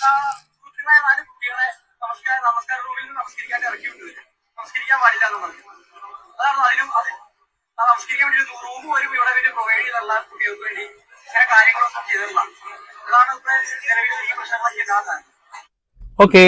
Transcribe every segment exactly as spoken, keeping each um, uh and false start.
കുട്ടികളെ നമസ്കാര നമസ്കാര റൂമിൽ നിന്ന് നമസ്കരിക്കാൻ ഇറക്കി വിട്ടത് നമസ്കരിക്കാൻ പാടില്ല എന്ന് പറഞ്ഞു. അതാണ് അതിനും അത് നമസ്കരിക്കാൻ വേണ്ടി റൂം ഒരു ഇവിടെ വേണ്ടി പ്രൊവൈഡ് ചെയ്തുള്ള കുട്ടികൾക്ക് വേണ്ടി ഇങ്ങനെ കാര്യങ്ങളൊന്നും ചെയ്തിട്ടുള്ള അതാണ് ഇപ്പൊ നിലവിൽ ഈ പ്രശ്നങ്ങളൊക്കെ ഉണ്ടാകുന്നത്. ഓക്കെ,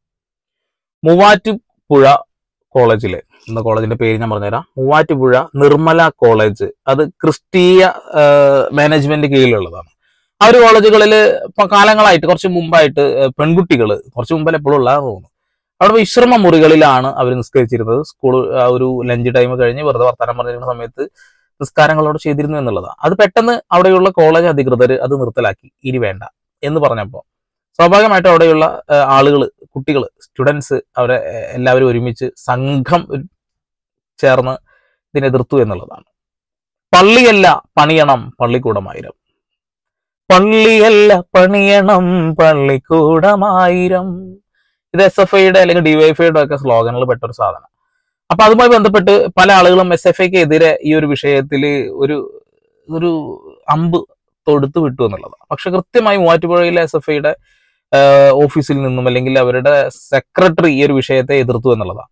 മൂവാറ്റുപുഴ കോളേജില് എന്ന കോളേജിന്റെ പേര് ഞാൻ പറഞ്ഞുതരാം. മൂവാറ്റുപുഴ നിർമ്മല കോളേജ്, അത് ക്രിസ്തീയ മാനേജ്മെന്റ് കീഴിലുള്ളതാണ്. ആ ഒരു കോളേജുകളിൽ ഇപ്പൊ കാലങ്ങളായിട്ട് കുറച്ച് മുമ്പായിട്ട് പെൺകുട്ടികൾ കുറച്ച് മുമ്പല്ല എപ്പോഴും ഉള്ളതാണെന്ന് തോന്നുന്നു, അവിടെ വിശ്രമ മുറികളിലാണ് അവർ നിസ്കരിച്ചിരുന്നത്. സ്കൂൾ ഒരു ലഞ്ച് ടൈം കഴിഞ്ഞ് വെറുതെ വർത്തമാനം പറഞ്ഞിരുന്ന സമയത്ത് നിസ്കാരങ്ങളോട് ചെയ്തിരുന്നു എന്നുള്ളതാണ്. അത് പെട്ടെന്ന് അവിടെയുള്ള കോളേജ് അധികൃതർ അത് നിർത്തലാക്കി, ഇനി വേണ്ട എന്ന് പറഞ്ഞപ്പോൾ സ്വാഭാവികമായിട്ടും അവിടെയുള്ള ആളുകൾ, കുട്ടികൾ, സ്റ്റുഡൻസ് അവരെ എല്ലാവരും ഒരുമിച്ച് സംഘം ചേർന്ന് ഇതിനെ എതിർത്തു എന്നുള്ളതാണ്. പള്ളിയല്ല പണിയണം പള്ളിക്കൂടമായിരം, പള്ളിയല്ല പണിയണം പള്ളിക്കൂടമായിരം. ഇത് എസ് എഫ് ഐയുടെ അല്ലെങ്കിൽ ഡിവൈഎഫ്ഐയുടെ ഒക്കെ സ്ലോഗനുകൾ പെട്ടൊരു സാധനം. അപ്പൊ അതുമായി ബന്ധപ്പെട്ട് പല ആളുകളും എസ് എഫ് ഐക്ക് എതിരെ ഈ ഒരു വിഷയത്തിൽ ഒരു ഒരു അമ്പ് തൊടുത്തു വിട്ടു എന്നുള്ളതാണ്. പക്ഷെ കൃത്യമായി മൂവാറ്റുപുഴയിലെ എസ് എഫ് ഐയുടെ ഓഫീസിൽ നിന്നും അല്ലെങ്കിൽ അവരുടെ സെക്രട്ടറി ഈ ഒരു വിഷയത്തെ എതിർത്തു എന്നുള്ളതാണ്.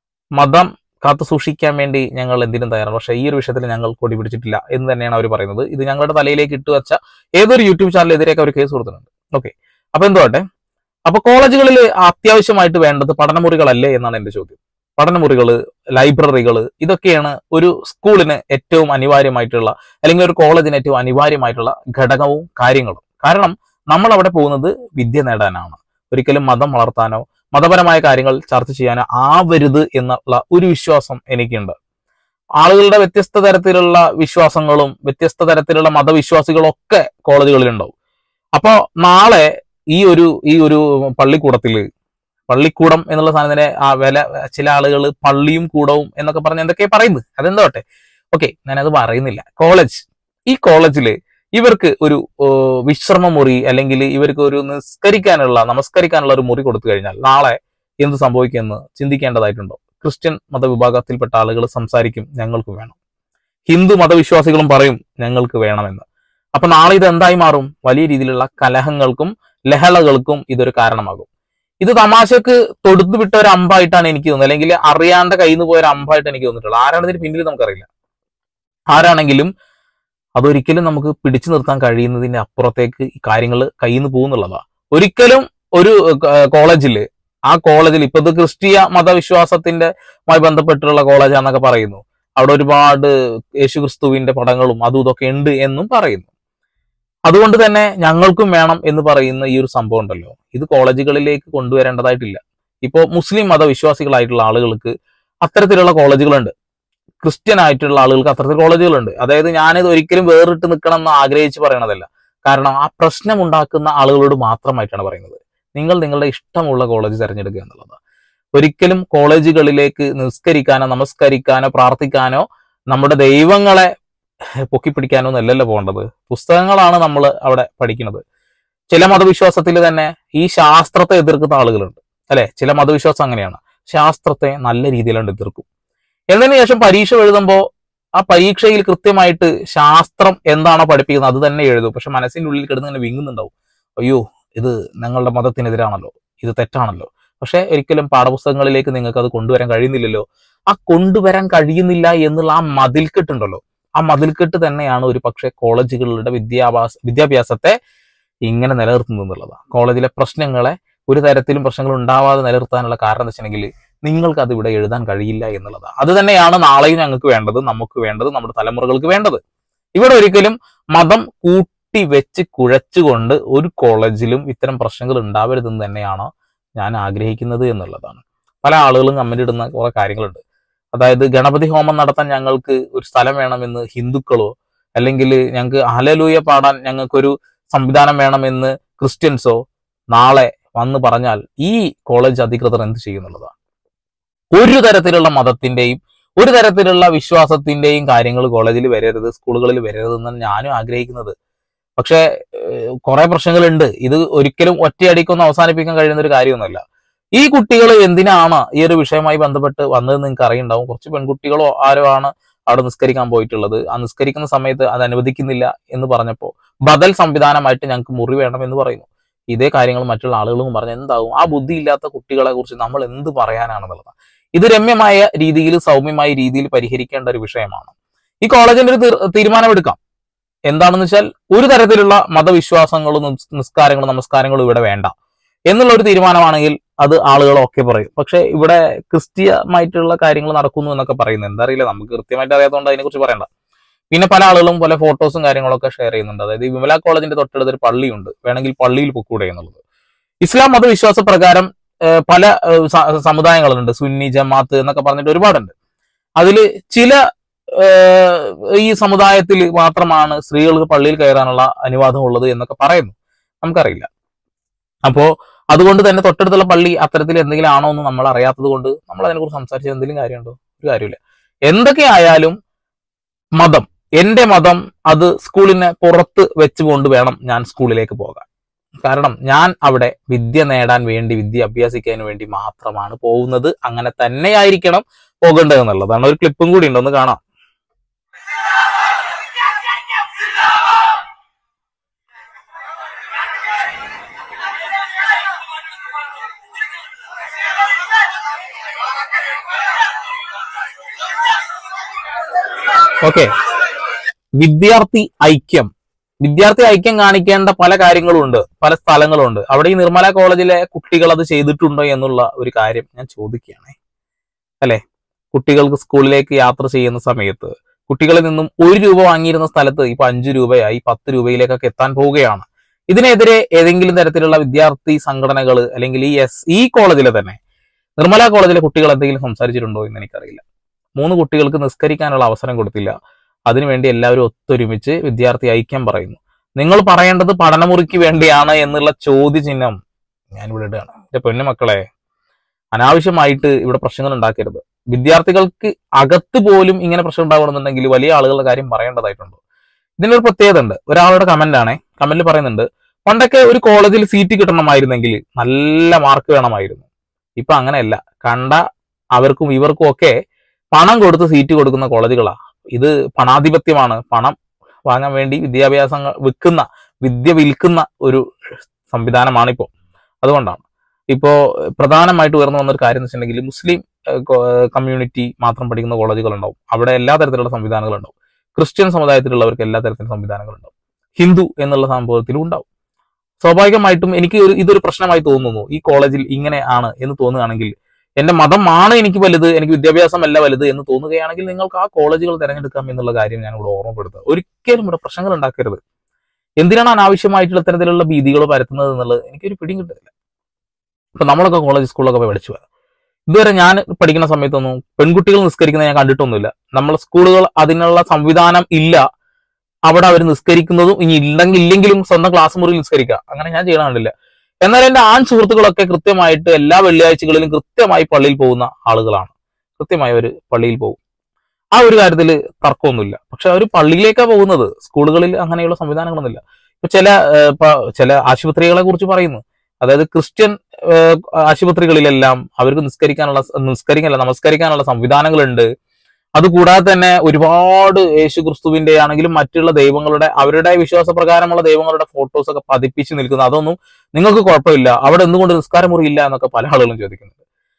മതം കാത്തു സൂക്ഷിക്കാൻ വേണ്ടി ഞങ്ങൾ എന്തിനും തയ്യാറാണ്, പക്ഷേ ഈ ഒരു വിഷയത്തിൽ ഞങ്ങൾ കൊടി പിടിച്ചിട്ടില്ല എന്ന് തന്നെയാണ് അവർ പറയുന്നത്. ഇത് ഞങ്ങളുടെ തലയിലേക്ക് ഇട്ടു വെച്ച ഏതൊരു യൂട്യൂബ് ചാനലിനെതിരെയൊക്കെ അവർ കേസ് കൊടുത്തിട്ടുണ്ട്. ഓക്കെ, അപ്പൊ എന്തുവാട്ടെ, അപ്പൊ കോളേജുകളിൽ അത്യാവശ്യമായിട്ട് വേണ്ടത് പഠനമുറികളല്ലേ എന്നാണ് എന്റെ ചോദ്യം. പഠനമുറികള്, ലൈബ്രറികള്, ഇതൊക്കെയാണ് ഒരു സ്കൂളിന് ഏറ്റവും അനിവാര്യമായിട്ടുള്ള അല്ലെങ്കിൽ ഒരു കോളേജിന് ഏറ്റവും അനിവാര്യമായിട്ടുള്ള ഘടകവും കാര്യങ്ങളും. കാരണം നമ്മൾ അവിടെ പോകുന്നത് വിദ്യ നേടാനാണ്, ഒരിക്കലും മതം വളർത്താനോ മതപരമായ കാര്യങ്ങൾ ചർച്ച ചെയ്യാനോ ആവരുത് എന്നുള്ള ഒരു വിശ്വാസം എനിക്കുണ്ട്. ആളുകളുടെ വ്യത്യസ്ത തരത്തിലുള്ള വിശ്വാസങ്ങളും വ്യത്യസ്ത തരത്തിലുള്ള മതവിശ്വാസികളും ഒക്കെ കോളേജുകളിലുണ്ടാവും. അപ്പോ നാളെ ഈ ഒരു ഈ ഒരു പള്ളിക്കൂടത്തില്, പള്ളിക്കൂടം എന്നുള്ള സാധനത്തിനെ ആ വില ചില ആളുകൾ പള്ളിയും കൂടവും എന്നൊക്കെ പറഞ്ഞ് എന്തൊക്കെ പറയുന്നത്, അതെന്തോട്ടെ, ഓക്കെ, ഞാനത് പറയുന്നില്ല. കോളേജ്, ഈ കോളേജില് ഇവർക്ക് ഒരു വിശ്രമ മുറി അല്ലെങ്കിൽ ഇവർക്ക് ഒരു നിസ്കരിക്കാനുള്ള നമസ്കരിക്കാനുള്ള ഒരു മുറി കൊടുത്തു കഴിഞ്ഞാൽ നാളെ എന്ത് സംഭവിക്കുമെന്ന് ചിന്തിക്കേണ്ടതായിട്ടുണ്ടോ? ക്രിസ്ത്യൻ മതവിഭാഗത്തിൽപ്പെട്ട ആളുകൾ സംസാരിക്കും ഞങ്ങൾക്ക് വേണം, ഹിന്ദു മതവിശ്വാസികളും പറയും ഞങ്ങൾക്ക് വേണമെന്ന്. അപ്പൊ നാളെ ഇത് എന്തായി മാറും? വലിയ രീതിയിലുള്ള കലഹങ്ങൾക്കും ലഹളകൾക്കും ഇതൊരു കാരണമാകും. ഇത് തമാശക്ക് തൊടുത്തു വിട്ട ഒരു അമ്പായിട്ടാണ് എനിക്ക് തോന്നുന്നത്, അല്ലെങ്കിൽ അറിയാണ്ട് കയ്യിൽ നിന്ന് പോയ ഒരു അമ്പായിട്ട് എനിക്ക് തോന്നിയിട്ടുള്ളത്. ആരാണ് ഇതിന് പിന്നിൽ നമുക്കറിയില്ല. ആരാണെങ്കിലും അതൊരിക്കലും നമുക്ക് പിടിച്ചു നിർത്താൻ കഴിയുന്നതിന്റെ അപ്പുറത്തേക്ക് ഈ കാര്യങ്ങൾ കയ്യിൽ നിന്ന് പോകുന്നുള്ളതാണ്. ഒരിക്കലും ഒരു കോളേജിൽ, ആ കോളേജിൽ ഇപ്പൊ ഇത് ക്രിസ്തീയ മതവിശ്വാസത്തിന്റെ മായി ബന്ധപ്പെട്ടുള്ള കോളേജാന്നൊക്കെ പറയുന്നു, അവിടെ ഒരുപാട് യേശുക്രിസ്തുവിന്റെ പടങ്ങളും അതും ഇതൊക്കെ ഉണ്ട് എന്നും പറയുന്നു. അതുകൊണ്ട് തന്നെ ഞങ്ങൾക്കും വേണം എന്ന് പറയുന്ന ഈ ഒരു സംഭവം ഉണ്ടല്ലോ, ഇത് കോളേജുകളിലേക്ക് കൊണ്ടുവരേണ്ടതായിട്ടില്ല. ഇപ്പോ മുസ്ലിം മതവിശ്വാസികളായിട്ടുള്ള ആളുകൾക്ക് അത്തരത്തിലുള്ള കോളേജുകളുണ്ട്, ക്രിസ്ത്യൻ ആയിട്ടുള്ള ആളുകൾക്ക് അത്തരത്തിൽ കോളേജുകളുണ്ട്. അതായത് ഞാനിത് ഒരിക്കലും വേറിട്ട് നിൽക്കണം എന്ന് ആഗ്രഹിച്ച് പറയണതല്ല, കാരണം ആ പ്രശ്നം ഉണ്ടാക്കുന്ന ആളുകളോട് മാത്രമായിട്ടാണ് പറയുന്നത്. നിങ്ങൾ നിങ്ങളുടെ ഇഷ്ടമുള്ള കോളേജ് തിരഞ്ഞെടുക്കുക എന്നുള്ളത്. ഒരിക്കലും കോളേജുകളിലേക്ക് നിസ്കരിക്കാനോ നമസ്കരിക്കാനോ പ്രാർത്ഥിക്കാനോ നമ്മുടെ ദൈവങ്ങളെ പൊക്കിപ്പിടിക്കാനോ എന്നല്ലല്ലോ പോകേണ്ടത്. പുസ്തകങ്ങളാണ് നമ്മൾ അവിടെ പഠിക്കുന്നത്. ചില മതവിശ്വാസത്തിൽ തന്നെ ഈ ശാസ്ത്രത്തെ എതിർക്കുന്ന ആളുകളുണ്ട്, അല്ലെ? ചില മതവിശ്വാസം അങ്ങനെയാണ്, ശാസ്ത്രത്തെ നല്ല രീതിയിലാണ് എതിർക്കും. എന്നതിന് ശേഷം പരീക്ഷ എഴുതുമ്പോൾ ആ പരീക്ഷയിൽ കൃത്യമായിട്ട് ശാസ്ത്രം എന്താണോ പഠിപ്പിക്കുന്നത് അത് തന്നെ എഴുതും. പക്ഷെ മനസ്സിന്റെ ഉള്ളിൽ കിടന്ന് ഇങ്ങനെ വിങ്ങുന്നുണ്ടാവും, അയ്യോ ഇത് ഞങ്ങളുടെ മതത്തിനെതിരാണല്ലോ, ഇത് തെറ്റാണല്ലോ. പക്ഷെ ഒരിക്കലും പാഠപുസ്തകങ്ങളിലേക്ക് നിങ്ങൾക്ക് അത് കൊണ്ടുവരാൻ കഴിയുന്നില്ലല്ലോ. ആ കൊണ്ടുവരാൻ കഴിയുന്നില്ല എന്നുള്ള ആ മതിൽക്കെട്ടുണ്ടല്ലോ, ആ മതിൽക്കെട്ട് തന്നെയാണ് ഒരു പക്ഷെ കോളേജുകളുടെ വിദ്യാഭ്യാസ വിദ്യാഭ്യാസത്തെ ഇങ്ങനെ നിലനിർത്തുന്നത് എന്നുള്ളതാണ്. കോളേജിലെ പ്രശ്നങ്ങളെ ഒരു തരത്തിലും പ്രശ്നങ്ങൾ ഉണ്ടാവാതെ നിലനിർത്താനുള്ള കാരണം എന്താ വെച്ചിട്ടുണ്ടെങ്കിൽ നിങ്ങൾക്ക് അത് ഇവിടെ എഴുതാൻ കഴിയില്ല എന്നുള്ളതാണ്. അത് തന്നെയാണ് നാളെയും ഞങ്ങൾക്ക് വേണ്ടത്, നമുക്ക് വേണ്ടത്, നമ്മുടെ തലമുറകൾക്ക് വേണ്ടത്. ഇവിടെ ഒരിക്കലും മതം കൂട്ടി വെച്ച് കുഴച്ചുകൊണ്ട് ഒരു കോളേജിലും ഇത്തരം പ്രശ്നങ്ങൾ ഉണ്ടാവരുതെന്ന് തന്നെയാണ് ഞാൻ ആഗ്രഹിക്കുന്നത് എന്നുള്ളതാണ്. പല ആളുകളും കമന്റ് ഇടുന്ന കുറെ കാര്യങ്ങളുണ്ട്. അതായത് ഗണപതി ഹോമം നടത്താൻ ഞങ്ങൾക്ക് ഒരു സ്ഥലം വേണമെന്ന് ഹിന്ദുക്കളോ, അല്ലെങ്കിൽ ഞങ്ങൾക്ക് ഹല്ലേലൂയ പാടാൻ ഞങ്ങൾക്കൊരു സംവിധാനം വേണമെന്ന് ക്രിസ്ത്യൻസോ നാളെ വന്ന് പറഞ്ഞാൽ ഈ കോളേജ് അധികൃതർ എന്ത് ചെയ്യുന്നുള്ളതാണ്. ഒരു തരത്തിലുള്ള മതത്തിന്റെയും ഒരു തരത്തിലുള്ള വിശ്വാസത്തിന്റെയും കാര്യങ്ങൾ കോളേജിൽ വരരുത്, സ്കൂളുകളിൽ വരരുതെന്നാണ് ഞാനും ആഗ്രഹിക്കുന്നത്. പക്ഷെ കുറെ പ്രശ്നങ്ങളുണ്ട്. ഇത് ഒരിക്കലും ഒറ്റയടിക്കൊന്നും അവസാനിപ്പിക്കാൻ കഴിയുന്ന ഒരു കാര്യമൊന്നുമല്ല. ഈ കുട്ടികൾ എന്തിനാണ് ഈ ഒരു വിഷയവുമായി ബന്ധപ്പെട്ട് വന്നതെന്ന് നിങ്ങൾക്ക് അറിയുണ്ടാവും. കുറച്ച് പെൺകുട്ടികളോ ആരോ ആണ് അവിടെ നിസ്കരിക്കാൻ പോയിട്ടുള്ളത്. ആ നിസ്കരിക്കുന്ന സമയത്ത് അത് അനുവദിക്കുന്നില്ല എന്ന് പറഞ്ഞപ്പോൾ ബദൽ സംവിധാനമായിട്ട് ഞങ്ങൾക്ക് മുറി വേണം എന്ന് പറയുന്നു. ഇതേ കാര്യങ്ങൾ മറ്റുള്ള ആളുകളും പറഞ്ഞ് എന്താവും? ആ ബുദ്ധിയില്ലാത്ത കുട്ടികളെ കുറിച്ച് നമ്മൾ എന്ത് പറയാനാണെന്നുള്ളതാണ്. ഇത് രമ്യമായ രീതിയിൽ സൗമ്യമായ രീതിയിൽ പരിഹരിക്കേണ്ട ഒരു വിഷയമാണ്. ഈ കോളേജിന്റെ ഒരു തീരുമാനമെടുക്കാം. എന്താണെന്ന് വെച്ചാൽ ഒരു തരത്തിലുള്ള മതവിശ്വാസങ്ങളും നിസ്കാരങ്ങളും നമസ്കാരങ്ങളും ഇവിടെ വേണ്ട എന്നുള്ള ഒരു തീരുമാനമാണെങ്കിൽ അത് ആളുകളൊക്കെ പറയും. പക്ഷെ ഇവിടെ ക്രിസ്ത്യമായിട്ടുള്ള കാര്യങ്ങൾ നടക്കുന്നു എന്നൊക്കെ പറയുന്നത് എന്താ അറിയില്ല, നമുക്ക് കൃത്യമായിട്ട് അറിയാത്തതുകൊണ്ട് അതിനെക്കുറിച്ച് പറയണ്ട. പിന്നെ പല ആളുകളും പല ഫോട്ടോസും കാര്യങ്ങളൊക്കെ ഷെയർ ചെയ്യുന്നുണ്ട്. അതായത് ഈ വിമല കോളേജിന്റെ തൊട്ടടുത്ത് ഒരു പള്ളിയുണ്ട്, വേണമെങ്കിൽ പള്ളിയിൽ പൊക്കൂടെ എന്നുള്ളത്. ഇസ്ലാം മതവിശ്വാസ പ്രകാരം പല സമുദായങ്ങളുണ്ട്, സുന്നി ജമാഅത്ത് എന്നൊക്കെ പറഞ്ഞിട്ട് ഒരുപാടുണ്ട്. അതിൽ ചില ഈ സമുദായത്തിൽ മാത്രമാണ് സ്ത്രീകൾക്ക് പള്ളിയിൽ കയറാനുള്ള അനുവാദം ഉള്ളത് എന്നൊക്കെ പറയുന്നു, നമുക്കറിയില്ല. അപ്പോ അതുകൊണ്ട് തന്നെ തൊട്ടടുത്തുള്ള പള്ളി അത്തരത്തിൽ എന്തെങ്കിലും ആണോ എന്ന് നമ്മൾ അറിയാത്തത് കൊണ്ട് നമ്മൾ അതിനെക്കുറിച്ച് സംസാരിച്ചത് എന്തെങ്കിലും കാര്യമുണ്ടോ? ഒരു കാര്യമില്ല. എന്തൊക്കെ ആയാലും മതം, എന്റെ മതം, അത് സ്കൂളിനെ പുറത്ത് വെച്ചുകൊണ്ട് വേണം ഞാൻ സ്കൂളിലേക്ക് പോകാൻ. കാരണം ഞാൻ അവിടെ വിദ്യ നേടാൻ വേണ്ടി, വിദ്യ അഭ്യസിക്കാൻ വേണ്ടി മാത്രമാണ് പോകുന്നത്. അങ്ങനെ തന്നെയായിരിക്കണം പോകേണ്ടത് എന്നുള്ളതാണ്. ഒരു ക്ലിപ്പും കൂടി ഉണ്ട്, ഒന്ന് കാണാം. ഓക്കെ, വിദ്യാർത്ഥി ഐക്യം വിദ്യാർത്ഥി ഐക്യം കാണിക്കേണ്ട പല കാര്യങ്ങളും ഉണ്ട്, പല സ്ഥലങ്ങളും ഉണ്ട്. അവിടെ ഈ നിർമ്മല കോളേജിലെ കുട്ടികൾ അത് ചെയ്തിട്ടുണ്ടോ എന്നുള്ള ഒരു കാര്യം ഞാൻ ചോദിക്കുകയാണ്. അല്ലെ, കുട്ടികൾക്ക് സ്കൂളിലേക്ക് യാത്ര ചെയ്യുന്ന സമയത്ത് കുട്ടികളിൽ നിന്നും ഒരു രൂപ വാങ്ങിയിരുന്ന സ്ഥലത്ത് ഇപ്പൊ അഞ്ചു രൂപയായി, പത്ത് രൂപയിലേക്കൊക്കെ എത്താൻ പോവുകയാണ്. ഇതിനെതിരെ ഏതെങ്കിലും തരത്തിലുള്ള വിദ്യാർത്ഥി സംഘടനകൾ അല്ലെങ്കിൽ ഈ എസ് ഈ കോളേജിലെ തന്നെ നിർമ്മല കോളേജിലെ കുട്ടികൾ എന്തെങ്കിലും സംസാരിച്ചിട്ടുണ്ടോ എന്ന് എനിക്കറിയില്ല. മൂന്ന് കുട്ടികൾക്ക് നിസ്കരിക്കാനുള്ള അവസരം കൊടുത്തില്ല. അതിനുവേണ്ടി എല്ലാവരും ഒത്തൊരുമിച്ച് വിദ്യാർത്ഥി ഐക്യം പറയുന്നു. നിങ്ങൾ പറയേണ്ടത് പഠനമുറിക്ക് വേണ്ടിയാണ് എന്നുള്ള ചോദ്യചിഹ്നം ഞാൻ ഇവിടെ ഇടുകയാണ്. എന്റെ പൊന്നുമക്കളെ, അനാവശ്യമായിട്ട് ഇവിടെ പ്രശ്നങ്ങൾ ഉണ്ടാക്കരുത്. വിദ്യാർത്ഥികൾക്ക് അകത്ത് പോലും ഇങ്ങനെ പ്രശ്നം ഉണ്ടാകണമെന്നുണ്ടെങ്കിൽ വലിയ ആളുകളുടെ കാര്യം പറയേണ്ടതായിട്ടുണ്ട്. ഇതിനൊരു പ്രത്യേകത ഉണ്ട്. ഒരാളുടെ കമന്റ് ആണേ, കമന്റിൽ പറയുന്നുണ്ട്, പണ്ടൊക്കെ ഒരു കോളേജിൽ സീറ്റ് കിട്ടണമായിരുന്നെങ്കിൽ നല്ല മാർക്ക് വേണമായിരുന്നു. ഇപ്പൊ അങ്ങനെയല്ല. കണ്ട അവർക്കും ഇവർക്കും ഒക്കെ പണം കൊടുത്ത് സീറ്റ് കൊടുക്കുന്ന കോളേജുകളാ. ഇത് പണാധിപത്യമാണ്. പണം വാങ്ങാൻ വേണ്ടി വിദ്യാഭ്യാസം വിൽക്കുന്ന, വിദ്യ വിൽക്കുന്ന ഒരു സംവിധാനമാണ് ഇപ്പോൾ. അതുകൊണ്ടാണ് ഇപ്പോ പ്രധാനമായിട്ട് ഉയർന്നു വന്നൊരു കാര്യം എന്ന് വെച്ചിട്ടുണ്ടെങ്കിൽ മുസ്ലിം കമ്മ്യൂണിറ്റി മാത്രം പഠിക്കുന്ന കോളേജുകൾ ഉണ്ടാവും. അവിടെ എല്ലാ തരത്തിലുള്ള സംവിധാനങ്ങളും ഉണ്ടാവും. ക്രിസ്ത്യൻ സമുദായത്തിലുള്ളവർക്ക് എല്ലാ തരത്തിലുള്ള സംവിധാനങ്ങളുണ്ടാവും. ഹിന്ദു എന്നുള്ള സംഭവത്തിലും ഉണ്ടാവും. സ്വാഭാവികമായിട്ടും എനിക്ക് ഒരു ഇതൊരു പ്രശ്നമായി തോന്നുന്നു. ഈ കോളേജിൽ ഇങ്ങനെ ആണ് എന്ന് തോന്നുകയാണെങ്കിൽ, എന്റെ മതമാണ് എനിക്ക് വലുത്, എനിക്ക് വിദ്യാഭ്യാസമല്ല വലുത് എന്ന് തോന്നുകയാണെങ്കിൽ നിങ്ങൾക്ക് ആ കോളേജുകൾ തിരഞ്ഞെടുക്കാം എന്നുള്ള കാര്യം ഞാൻ ഇവിടെ ഓർമ്മപ്പെടുത്തുക. ഒരിക്കലും ഇവിടെ പ്രശ്നങ്ങൾ ഉണ്ടാക്കരുത്. എന്തിനാണ് അനാവശ്യമായിട്ടുള്ള തരത്തിലുള്ള ഭീതികൾ പരത്തുന്നത് എന്നുള്ളത് എനിക്കൊരു പിടിയും കിട്ടില്ല. ഇപ്പൊ നമ്മളൊക്കെ കോളേജ് സ്കൂളിലൊക്കെ പോയി പഠിച്ചു പോയത്, ഇതുവരെ ഞാൻ പഠിക്കുന്ന സമയത്തൊന്നും പെൺകുട്ടികൾ നിസ്കരിക്കുന്നത് ഞാൻ കണ്ടിട്ടൊന്നുമില്ല. നമ്മളെ സ്കൂളുകൾ അതിനുള്ള സംവിധാനം ഇല്ല. അവിടെ അവർ നിസ്കരിക്കുന്നതും ഇനി ഇല്ലെങ്കിൽ ഇല്ലെങ്കിലും സ്വന്തം ക്ലാസ് മുറിയിൽ നിസ്കരിക്കുക, അങ്ങനെ ഞാൻ ചെയ്യണ കണ്ടില്ല. എന്നാൽ എന്റെ ആൺ സുഹൃത്തുക്കളൊക്കെ കൃത്യമായിട്ട് എല്ലാ വെള്ളിയാഴ്ചകളിലും കൃത്യമായി പള്ളിയിൽ പോകുന്ന ആളുകളാണ്. കൃത്യമായി അവർ പള്ളിയിൽ പോകും. ആ ഒരു കാര്യത്തിൽ തർക്കമൊന്നുമില്ല. പക്ഷെ അവർ പള്ളിയിലേക്കാണ് പോകുന്നത്. സ്കൂളുകളിൽ അങ്ങനെയുള്ള സംവിധാനങ്ങളൊന്നുമില്ല. ഇപ്പൊ ചില ചില ആശുപത്രികളെ കുറിച്ച് പറയുന്നു. അതായത് ക്രിസ്ത്യൻ ആശുപത്രികളിലെല്ലാം അവർക്ക് നിസ്കരിക്കാനുള്ള നിസ്കരിക്കാനല്ല നമസ്കരിക്കാനുള്ള സംവിധാനങ്ങളുണ്ട്. അതുകൂടാതെ തന്നെ ഒരുപാട് യേശു ക്രിസ്തുവിന്റെ ആണെങ്കിലും മറ്റുള്ള ദൈവങ്ങളുടെ അവരുടെ വിശ്വാസപ്രകാരമുള്ള ദൈവങ്ങളുടെ ഫോട്ടോസ് ഒക്കെ പതിപ്പിച്ച് നിൽക്കുന്നു. അതൊന്നും നിങ്ങൾക്ക് കുഴപ്പമില്ല, അവിടെ എന്തുകൊണ്ട് നിസ്കാര മുറി ഇല്ല എന്നൊക്കെ പല ആളുകളും ചോദിക്കുന്നുണ്ട്.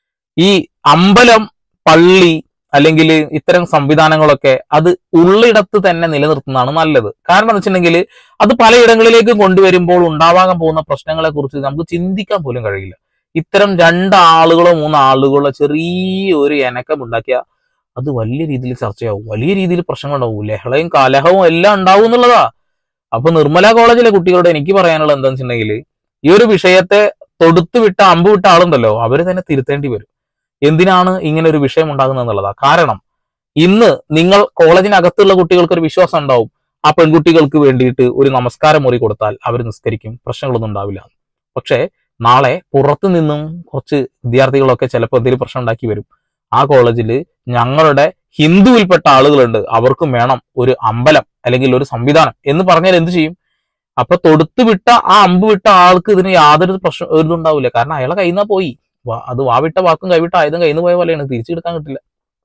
ഈ അമ്പലം, പള്ളി അല്ലെങ്കിൽ ഇത്തരം സംവിധാനങ്ങളൊക്കെ അത് ഉള്ളിടത്ത് തന്നെ നിലനിർത്തുന്നതാണ് നല്ലത്. കാരണം എന്ന് വെച്ചിട്ടുണ്ടെങ്കിൽ അത് പലയിടങ്ങളിലേക്കും കൊണ്ടുവരുമ്പോൾ ഉണ്ടാവാൻ പോകുന്ന പ്രശ്നങ്ങളെ കുറിച്ച് നമുക്ക് ചിന്തിക്കാൻ പോലും കഴിയില്ല. ഇത്തരം രണ്ടാളുകളോ മൂന്നാളുകളോ ചെറിയൊരു ഇണക്കം ഉണ്ടാക്കിയ അത് വലിയ രീതിയിൽ ചർച്ചയാവും, വലിയ രീതിയിൽ പ്രശ്നങ്ങൾ ഉണ്ടാവും, ലഹളയും കലഹവും എല്ലാം ഉണ്ടാവും എന്നുള്ളതാ. അപ്പൊ നിർമ്മല കോളേജിലെ കുട്ടികളോട് എനിക്ക് പറയാനുള്ളത് എന്താണെന്ന് വെച്ചിട്ടുണ്ടെങ്കിൽ, ഈ ഒരു വിഷയത്തെ തൊടുത്തു വിട്ട അമ്പ് വിട്ട ആളുണ്ടല്ലോ, അവര് തന്നെ തിരുത്തേണ്ടി വരും. എന്തിനാണ് ഇങ്ങനെ ഒരു വിഷയം ഉണ്ടാകുന്നത് എന്നുള്ളതാ. കാരണം ഇന്ന് നിങ്ങൾ കോളേജിനകത്തുള്ള കുട്ടികൾക്ക് ഒരു വിശ്വാസം ഉണ്ടാവും, ആ പെൺകുട്ടികൾക്ക് വേണ്ടിയിട്ട് ഒരു നമസ്കാര മുറി കൊടുത്താൽ അവർ നിസ്കരിക്കും, പ്രശ്നങ്ങളൊന്നും ഉണ്ടാവില്ല. പക്ഷെ നാളെ പുറത്തു നിന്നും കുറച്ച് വിദ്യാർത്ഥികളൊക്കെ ചിലപ്പോൾ എന്തെങ്കിലും പ്രശ്നം ഉണ്ടാക്കി വരും. ആ കോളേജിൽ ഞങ്ങളുടെ ഹിന്ദുവിൽപ്പെട്ട ആളുകളുണ്ട്, അവർക്കും വേണം ഒരു അമ്പലം അല്ലെങ്കിൽ ഒരു സംവിധാനം എന്ന് പറഞ്ഞാൽ എന്ത് ചെയ്യും? അപ്പൊ തൊടുത്തു വിട്ട ആ അമ്പ് വിട്ട ആൾക്ക് ഇതിന് യാതൊരു പ്രശ്നം ഇതുണ്ടാവില്ല. കാരണം അയാളെ കയ്യിൽ നിന്നാ പോയി. അത് വാവിട്ട വാക്കും കൈവിട്ട ആയുധം കയ്യിൽ നിന്ന് പോയ പോലെയാണ്, തിരിച്ചെടുക്കാൻ കിട്ടില്ല.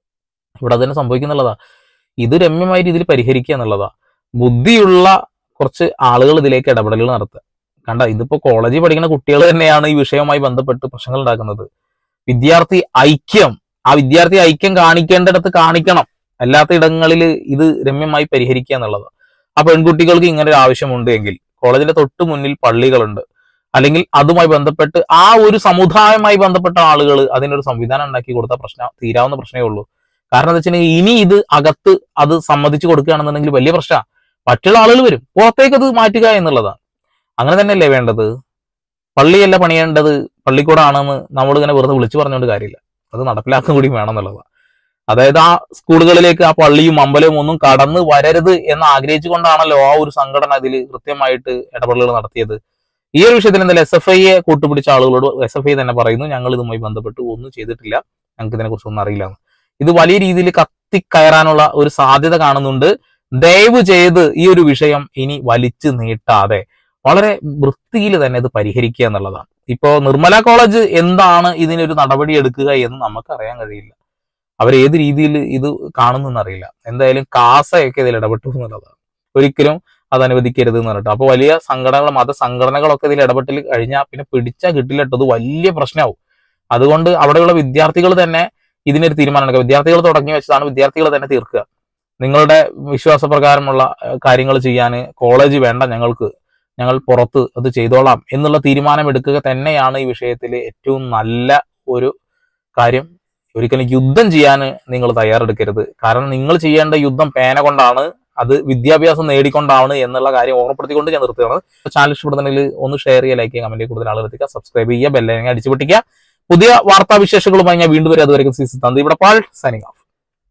ഇവിടെ അതിനെ സംഭവിക്കുന്നുള്ളതാ. ഇത് രമ്യമായ രീതിയിൽ പരിഹരിക്കുക എന്നുള്ളതാ. ബുദ്ധിയുള്ള കുറച്ച് ആളുകൾ ഇതിലേക്ക് ഇടപെടലുകൾ നടത്തുക. കണ്ട ഇതിപ്പോ കോളേജിൽ പഠിക്കുന്ന കുട്ടികൾ തന്നെയാണ് ഈ വിഷയവുമായി ബന്ധപ്പെട്ട് പ്രശ്നങ്ങൾ ഉണ്ടാക്കുന്നത്. വിദ്യാർത്ഥി ഐക്യം, ആ വിദ്യാർത്ഥി ഐക്യം കാണിക്കേണ്ടിടത്ത് കാണിക്കണം, അല്ലാത്ത ഇടങ്ങളിൽ ഇത് രമ്യമായി പരിഹരിക്കുക എന്നുള്ളത്. ആ പെൺകുട്ടികൾക്ക് ഇങ്ങനെ ഒരു ആവശ്യമുണ്ട് എങ്കിൽ കോളേജിന്റെ തൊട്ട് മുന്നിൽ പള്ളികളുണ്ട്, അല്ലെങ്കിൽ അതുമായി ബന്ധപ്പെട്ട് ആ ഒരു സമുദായവുമായി ബന്ധപ്പെട്ട ആളുകൾ അതിനൊരു സംവിധാനം ഉണ്ടാക്കി കൊടുത്ത പ്രശ്നം തീരാവുന്ന പ്രശ്നമേ ഉള്ളൂ. കാരണം എന്താ വെച്ചിട്ടുണ്ടെങ്കിൽ ഇനി ഇത് അകത്ത് അത് സമ്മതിച്ചു കൊടുക്കുകയാണെന്നുണ്ടെങ്കിൽ വലിയ പ്രശ്നമാണ്. മറ്റുള്ള ആളുകൾ വരും, പുറത്തേക്ക് അത് മാറ്റുക എന്നുള്ളതാണ്. അങ്ങനെ തന്നെയല്ലേ വേണ്ടത്? പള്ളിയല്ല പണിയേണ്ടത് പള്ളിക്കൂടാണെന്ന് നമ്മളിങ്ങനെ വെറുതെ വിളിച്ചു പറഞ്ഞുകൊണ്ട് കാര്യമില്ല, അത് നടപ്പിലാക്കാൻ കൂടി വേണം എന്നുള്ളതാണ്. അതായത് ആ സ്കൂളുകളിലേക്ക് ആ പള്ളിയും അമ്പലവും ഒന്നും കടന്ന് വരരുത് എന്ന് ആഗ്രഹിച്ചുകൊണ്ടാണല്ലോ ആ ഒരു സംഘടന ഇതിൽ കൃത്യമായിട്ട് ഇടപെടലുകൾ നടത്തിയത്. ഈ ഒരു വിഷയത്തിൽ എന്തായാലും എസ് എഫ് ഐയെ കൂട്ടുപിടിച്ച ആളുകളോട് എസ് എഫ് ഐ തന്നെ പറയുന്നു, ഞങ്ങൾ ഇതുമായി ബന്ധപ്പെട്ട് ഒന്നും ചെയ്തിട്ടില്ല, ഞങ്ങൾക്ക് ഇതിനെ കുറിച്ച് ഒന്നും അറിയില്ല. ഇത് വലിയ രീതിയിൽ കത്തിക്കയറാനുള്ള ഒരു സാധ്യത കാണുന്നുണ്ട്. ദയവ് ചെയ്ത് ഈ ഒരു വിഷയം ഇനി വലിച്ചു നീട്ടാതെ വളരെ വൃത്തിയിൽ തന്നെ ഇത് പരിഹരിക്കുക എന്നുള്ളതാണ്. ഇപ്പോ നിർമ്മല കോളേജ് എന്താണ് ഇതിനൊരു നടപടി എടുക്കുക എന്ന് നമുക്ക് അറിയാൻ കഴിയില്ല. അവർ ഏത് രീതിയിൽ ഇത് കാണുന്നെന്ന് അറിയില്ല. എന്തായാലും കാസയൊക്കെ ഇതിൽ ഇടപെട്ടു എന്നുള്ളതാണ്. ഒരിക്കലും അത് അനുവദിക്കരുത് എന്ന് പറഞ്ഞിട്ട് അപ്പൊ വലിയ സംഘടനകൾ, മതസംഘടനകളൊക്കെ ഇതിൽ ഇടപെട്ടിൽ കഴിഞ്ഞാൽ പിന്നെ പിടിച്ചാൽ കിട്ടില്ലട്ടത് വലിയ പ്രശ്നമാവും. അതുകൊണ്ട് അവിടെയുള്ള വിദ്യാർത്ഥികൾ തന്നെ ഇതിനൊരു തീരുമാനം എടുക്കുക. വിദ്യാർത്ഥികൾ തുടങ്ങി വെച്ചതാണ്, വിദ്യാർത്ഥികൾ തന്നെ തീർക്കുക. നിങ്ങളുടെ വിശ്വാസപ്രകാരമുള്ള കാര്യങ്ങൾ ചെയ്യാൻ കോളേജ് വേണ്ട, ഞങ്ങൾക്ക് ഞങ്ങൾ പുറത്ത് അത് ചെയ്തോളാം എന്നുള്ള തീരുമാനം എടുക്കുക തന്നെയാണ് ഈ വിഷയത്തിൽ ഏറ്റവും നല്ല ഒരു കാര്യം. ഒരിക്കലും യുദ്ധം ചെയ്യാൻ നിങ്ങൾ തയ്യാറെടുക്കരുത്. കാരണം നിങ്ങൾ ചെയ്യേണ്ട യുദ്ധം പേന കൊണ്ടാണ്, അത് വിദ്യാഭ്യാസം നേടിക്കൊണ്ടാണ് എന്നുള്ള കാര്യം ഓർമ്മപ്പെടുത്തിക്കൊണ്ട് ഞാൻ നിർത്തുകയാണ്. ചാനൽ ഇഷ്ടപ്പെടുന്നുണ്ടെങ്കിൽ ഒന്ന് ഷെയർ ചെയ്യുക, ലൈക്ക് ചെയ്യുക, കമന്റ് കൂടുതൽ ആളുകൾ എത്തിക്കുക, സബ്സ്ക്രൈബ് ചെയ്യുക, ബെല്ലൈക്കൻ അടിച്ചു പൊട്ടിക്കുക. പുതിയ വാർത്താവിശേഷങ്ങളുമായി ഞാൻ വീണ്ടും വരും. അതുവരെയും സീസൺ തന്തി ഇവിടെ പാൾ സൈനിങ് ഓഫ്.